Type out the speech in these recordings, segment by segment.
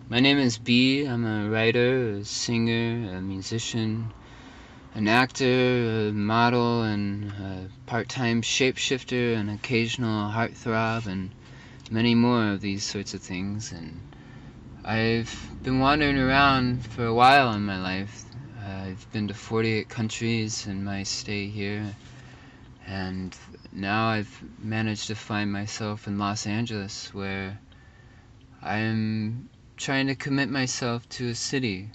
My name is B. I'm a writer, a singer, a musician, an actor, a model, and a part-time shapeshifter, an occasional heartthrob, and many more of these sorts of things. And I've been wandering around for a while in my life. I've been to 48 countries in my stay here, and now I've managed to find myself in Los Angeles, where I'm trying to commit myself to a city.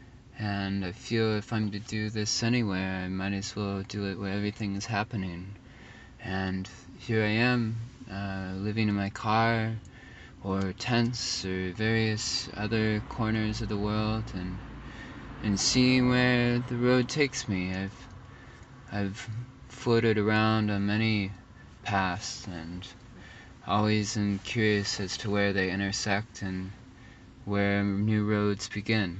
And I feel if I'm to do this anywhere, I might as well do it where everything is happening. And here I am, living in my car, or tents, or various other corners of the world, and seeing where the road takes me. I've floated around on many paths, and always am curious as to where they intersect and where new roads begin.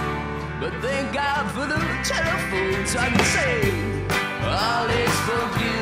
But thank God for the telephone, so I can say all is forgiven.